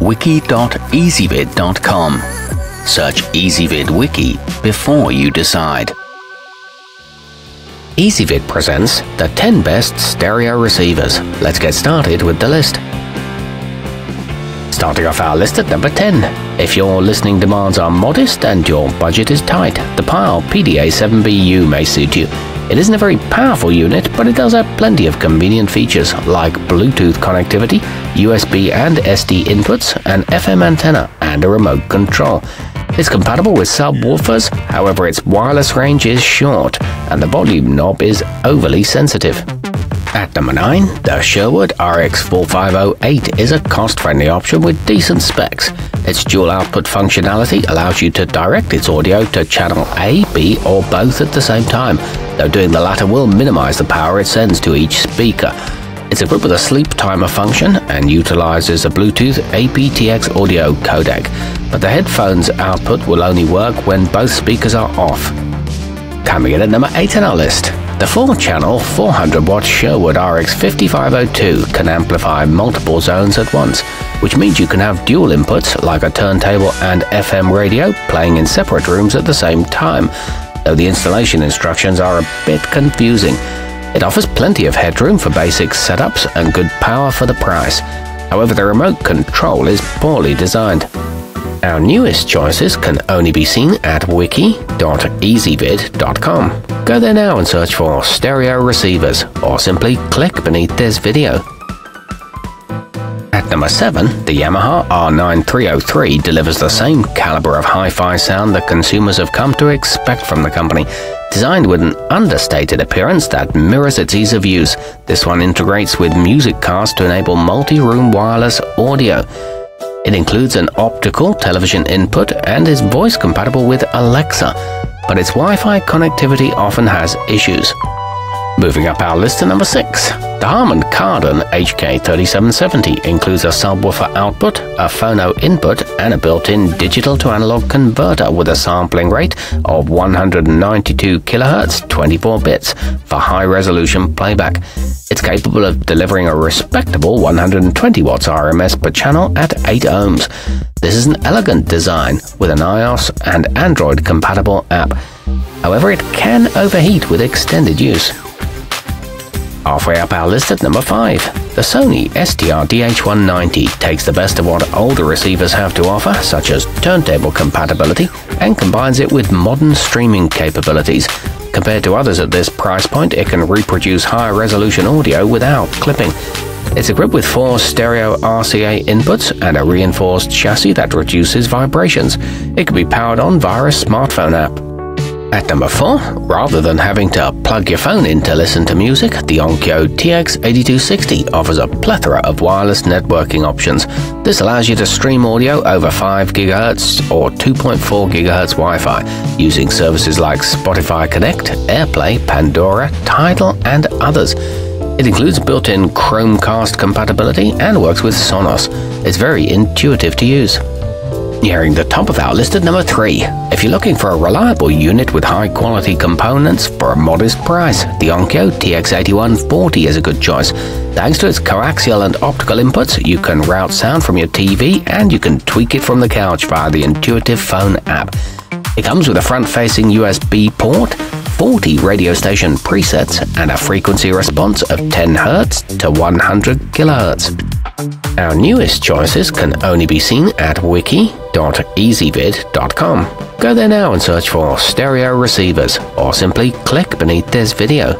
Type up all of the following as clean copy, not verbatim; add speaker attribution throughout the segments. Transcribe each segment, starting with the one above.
Speaker 1: wiki.ezvid.com. Search Ezvid Wiki before you decide. Ezvid presents the 10 best stereo receivers. Let's get started with the list. Starting off our list at number 10. If your listening demands are modest and your budget is tight, the Pyle PDA-7BU may suit you. It isn't a very powerful unit, but it does have plenty of convenient features like Bluetooth connectivity, USB and SD inputs, an FM antenna, and a remote control. It's compatible with subwoofers, however its wireless range is short, and the volume knob is overly sensitive. At number 9, the Sherwood RX4508 is a cost-friendly option with decent specs. Its dual output functionality allows you to direct its audio to channel A, B, or both at the same time, though doing the latter will minimize the power it sends to each speaker. It's equipped with a sleep timer function and utilizes a Bluetooth aptX audio codec, but the headphones output will only work when both speakers are off. Coming in at number 8 on our list, the 4-channel 400-watt Sherwood RX5502 can amplify multiple zones at once, which means you can have dual inputs like a turntable and FM radio playing in separate rooms at the same time, though the installation instructions are a bit confusing. It offers plenty of headroom for basic setups and good power for the price. However, the remote control is poorly designed. Our newest choices can only be seen at wiki.ezvid.com. Go there now and search for stereo receivers, or simply click beneath this video. At number 7, the Yamaha R9303 delivers the same caliber of hi-fi sound that consumers have come to expect from the company. Designed with an understated appearance that mirrors its ease of use, this one integrates with music cards to enable multi-room wireless audio. It includes an optical television input and is voice compatible with Alexa, but its Wi-Fi connectivity often has issues. Moving up our list to number 6, the Harman Kardon HK3770 includes a subwoofer output, a phono input, and a built-in digital-to-analog converter with a sampling rate of 192 kHz 24 bits for high-resolution playback. It's capable of delivering a respectable 120 watts RMS per channel at 8 ohms. This is an elegant design with an iOS and Android-compatible app. However, it can overheat with extended use. Halfway up our list at number 5, the Sony STR-DH190 takes the best of what older receivers have to offer, such as turntable compatibility, and combines it with modern streaming capabilities. Compared to others at this price point, it can reproduce high-resolution audio without clipping. It's equipped with 4 stereo RCA inputs and a reinforced chassis that reduces vibrations. It can be powered on via a smartphone app. At number 4, rather than having to plug your phone in to listen to music, the Onkyo TX8260 offers a plethora of wireless networking options. This allows you to stream audio over 5 GHz or 2.4 GHz Wi-Fi, using services like Spotify Connect, AirPlay, Pandora, Tidal, and others. It includes built-in Chromecast compatibility and works with Sonos. It's very intuitive to use. Nearing the top of our list at number 3. If you're looking for a reliable unit with high-quality components for a modest price, the Onkyo TX8140 is a good choice. Thanks to its coaxial and optical inputs, you can route sound from your TV and you can tweak it from the couch via the intuitive phone app. It comes with a front-facing USB port, 40 radio station presets, and a frequency response of 10 Hz to 100 kHz. Our newest choices can only be seen at wiki.ezvid.com. Go there now and search for stereo receivers, or simply click beneath this video.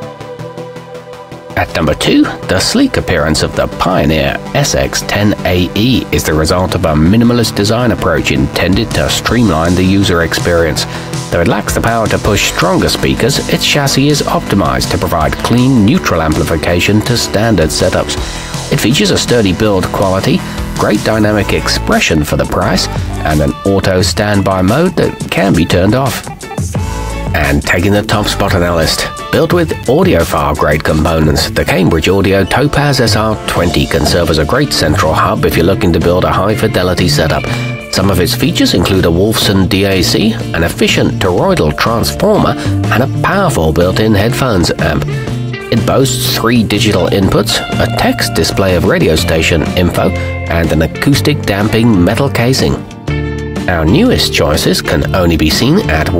Speaker 1: At number 2, the sleek appearance of the Pioneer SX10AE is the result of a minimalist design approach intended to streamline the user experience. Though it lacks the power to push stronger speakers, its chassis is optimized to provide clean, neutral amplification to standard setups. It features a sturdy build quality, great dynamic expression for the price, and an auto standby mode that can be turned off. And taking the top spot on our list, built with audiophile-grade components, the Cambridge Audio Topaz SR20 can serve as a great central hub if you're looking to build a high-fidelity setup. Some of its features include a Wolfson DAC, an efficient toroidal transformer, and a powerful built-in headphones amp. It boasts 3 digital inputs, a text display of radio station info, and an acoustic damping metal casing. Our newest choices can only be seen at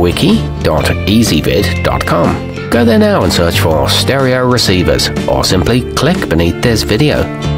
Speaker 1: wiki.ezvid.com. Go there now and search for stereo receivers, or simply click beneath this video.